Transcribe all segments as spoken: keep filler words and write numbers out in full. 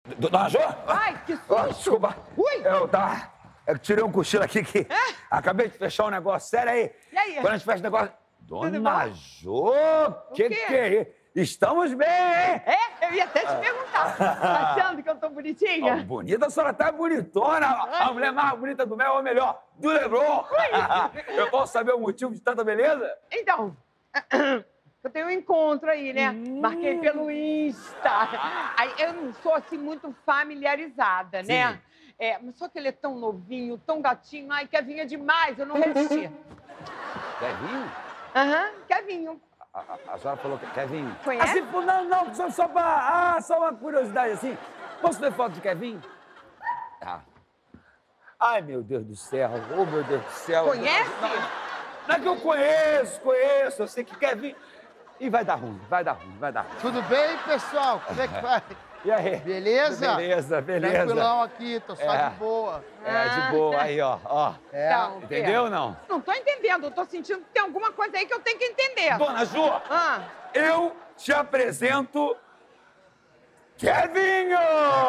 Dona Jo? Ai, que susto! Oh, desculpa. Ui! Eu tava... Eu tirei um cochilo aqui que... É? Acabei de fechar um negócio sério aí. E aí? Quando a gente fecha o negócio... Tudo Dona bom? Jo, que quê? que é isso? Estamos bem, hein? É? Eu ia até te perguntar. Tá achando que eu tô bonitinha? Oh, bonita, a senhora tá bonitona. A mulher mais bonita do Mel, ou melhor, do Leblon. Eu posso saber o motivo de tanta beleza? Então, eu tenho um encontro aí, né? Hum. Marquei pelo Insta. Aí eu não sou, assim, muito familiarizada, né? Sim. É, mas só que ele é tão novinho, tão gatinho. Ai, Kevinho é demais, eu não resisti. Kevinho? Aham, Kevinho. A, a, a senhora falou que Kevinho. Conhece? Assim, pô, não, não, só, só pra... Ah, só uma curiosidade, assim. Posso ver foto de Kevinho? Ah. Ai, meu Deus do céu. Oh, meu Deus do céu. Conhece? Não, não é que eu conheço, conheço. Eu sei que Kevinho... Ih, vai dar ruim, vai dar ruim, vai dar ruim. Tudo bem, pessoal? Como é que vai? E aí? Beleza? Beleza, beleza. Tranquilão aqui, tô só É. de boa. É, de boa, aí, ó, ó. É. Então, Entendeu ou não? Não tô entendendo, eu tô sentindo que tem alguma coisa aí que eu tenho que entender. Dona Ju, Ah, eu te apresento Kevinho!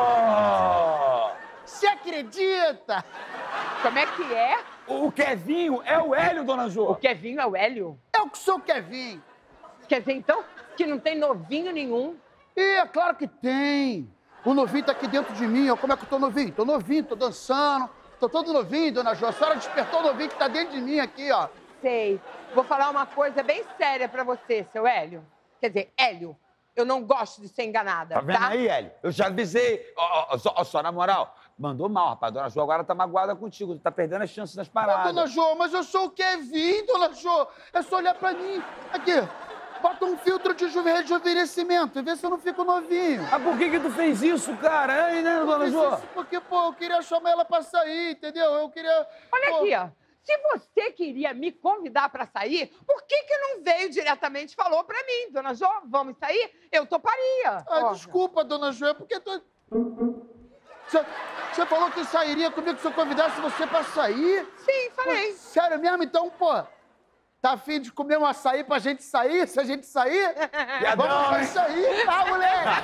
Você acredita? como é que é? O Kevinho é o Hélio, Dona Ju. O Kevinho é o Hélio? Eu que sou o Kevin. Quer dizer, então, que não tem novinho nenhum? E é claro que tem. O novinho tá aqui dentro de mim, ó. Como é que eu tô novinho? Tô novinho, tô dançando. Tô todo novinho, dona Jo. A senhora despertou o novinho que tá dentro de mim aqui, ó. Sei. Vou falar uma coisa bem séria pra você, seu Hélio. Quer dizer, Hélio, eu não gosto de ser enganada, Tá tá? vendo aí, Hélio? Eu já avisei. Ó, ó, só, ó, só na moral, mandou mal, rapaz. Dona Ju agora tá magoada contigo. Tu tá perdendo as chances nas Ô, paradas. dona Jo, mas eu sou o Kevin, dona Jo. É só olhar pra mim. Aqui, bota um filtro de juve- rejuvenescimento e vê se eu não fico novinho. Ah, por que que tu fez isso, cara? Hein, né, Dona Ju? Porque, pô, eu queria chamar ela pra sair, entendeu? Eu queria... Olha pô, aqui, ó. Se você queria me convidar pra sair, por que que não veio diretamente e falou pra mim? Dona Jo, vamos sair? Eu toparia. Ah, Ó. desculpa, dona Jo, é porque tô... Você, você falou que sairia comigo se eu convidasse você pra sair? Sim, Pô, falei. sério mesmo? Então, pô, tá afim de comer um açaí pra gente sair? Se a gente sair, Viadão, vamos hein? sair, tá, moleque?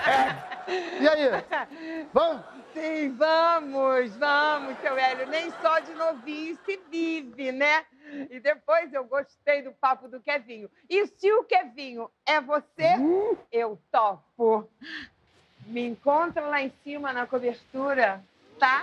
E aí? Vamos? Sim, vamos, vamos, seu Hélio. Nem só de novinho se vive, né? E depois eu gostei do papo do Kevinho. E se o Kevinho é você, Hum? eu topo. Me encontra lá em cima na cobertura, tá?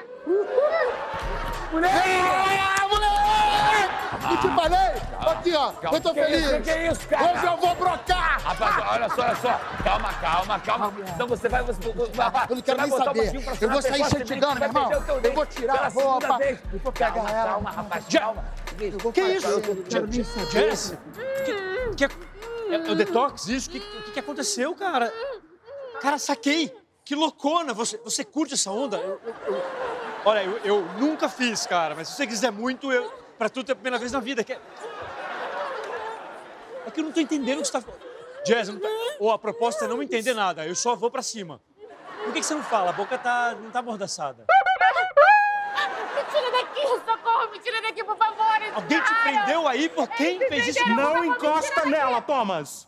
Moleque! Ah, moleque! Eu te falei? Aqui, ó, Calma. eu tô Que feliz. isso, que isso, cara? Hoje eu vou brocar! Rapaz, olha só, olha só. Calma, calma, calma. Então você vai... Você, você, vai- Eu não quero você vai nem botar saber. um pouquinho pra Eu cima vou da sair pessoa, chegando, você meu irmão. vai perder o teu Eu dente vou tirar pela a roupa. segunda vez. Eu vou Calma, pegar ela. calma, rapaz, Já- calma. Eu vou Que fazer, isso? Eu não quero nem saber. Jess, que, que, é, é o detox isso? O que, que, que aconteceu, cara? Cara, saquei. Que loucona. Você, você curte essa onda? Eu- eu- eu- olha, eu, eu nunca fiz, cara. Mas se você quiser muito, eu, pra tu ter a primeira vez na vida. Que é... é que eu não tô entendendo o que você tá... Jess, não tá... Ou a proposta é não entender nada. Eu só vou pra cima. Por que, que você não fala? A boca tá, não tá amordaçada. Me tira daqui, socorro! Me tira daqui, por favor! Eles Alguém te tiraram. prendeu aí? Por quem Eles fez isso? prenderam, por Não favor, me encosta tira daqui. nela, Thomas!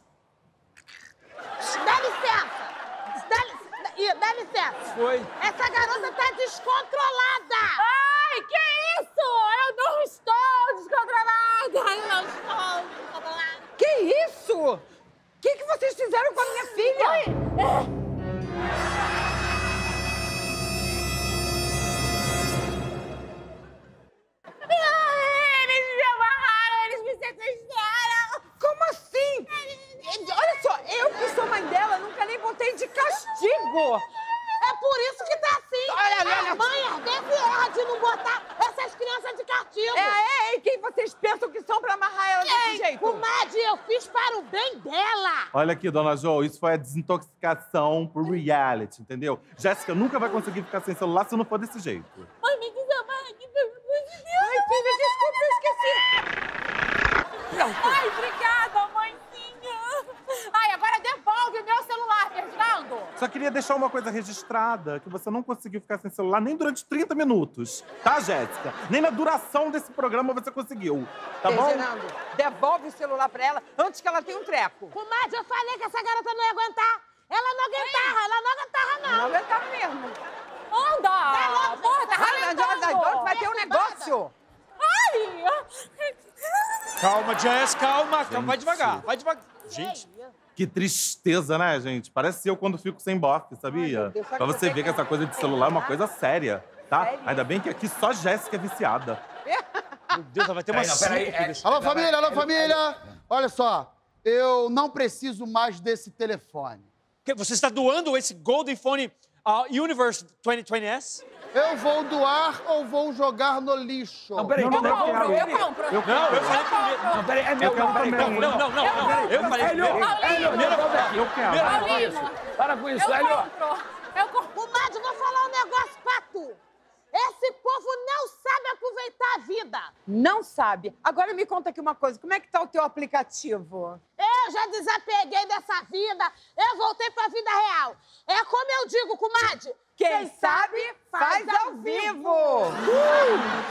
Dá licença! Dá, li- Ih, dá licença! Foi. Essa garota tá descontrolada! Ai, que isso? Eu não estou descontrolada! Eu não estou descontrolada! Que isso? O que, que vocês fizeram com a minha filha? Oi? Ai, eles me amarraram, eles me sequestraram! Como assim? Olha só, eu que sou mãe dela, nunca nem botei de castigo. É por isso que tá assim! Olha, olha, olha. A mãe deve errar de não botar essas crianças de castigo! É, é, e quem vocês pensam que são pra amarrar ela desse Ei, jeito? comadre, eu fiz para o bem dela! Olha aqui, dona Jo, isso foi a desintoxicação por reality, entendeu? Jéssica nunca vai conseguir ficar sem celular se não for desse jeito. Mãe, me desamarra aqui, pelo amor de Deus! Ai, filha, desculpa, eu esqueci. Pronto. Ai, obrigada, mãezinha! Ai, agora devolve meu celular, Fernando! Só queria deixar uma coisa registrada, que você não conseguiu ficar sem celular nem durante trinta minutos, tá, Jéssica? Nem na duração desse programa você conseguiu, tá bom? Fernando, devolve o celular pra ela antes que ela tenha um treco. Comadre, eu falei que essa garota não ia aguentar! Ela não aguentava, ela não aguentava, não! Não aguentava mesmo. negócio. Ai! Calma, Jess, calma, calma. Vai devagar, vai devagar. Gente, Que tristeza, né, gente? Parece eu quando fico sem bofe, sabia? Ai, meu Deus, sabe Pra que você você ver que tem- essa coisa de celular é uma coisa séria, tá? Sério? Ainda bem que aqui só Jéssica é viciada. meu Deus, ela vai ter uma Peraí, não, peraí, cinco é- desse- Alô, família, alô, família! Olha só, eu não preciso mais desse telefone. Que- Você está doando esse Golden Phone uh, Universe dois mil e vinte S? Eu vou doar ou vou jogar no lixo? Não, peraí, Não, não, não, Eu não, compro, peraí. eu compro. Eu Não, eu falei primeiro. Não, peraí, é meu, Eu quero não, peraí, também. não, Não, não, não, não. Eu falei Hélio, primeiro. Hélio, Paulinho. volta aqui. Eu quero. Para com Paulinho. isso. Para com isso, Eu Hélio. compro. Eu compro. Comadre, vou falar um negócio pra tu. Esse povo não sabe aproveitar a vida. Não sabe. Agora me conta aqui uma coisa. Como é que tá o teu aplicativo? Eu já desapeguei dessa vida. Eu voltei pra vida real. É como eu digo, comadre. Quem sabe,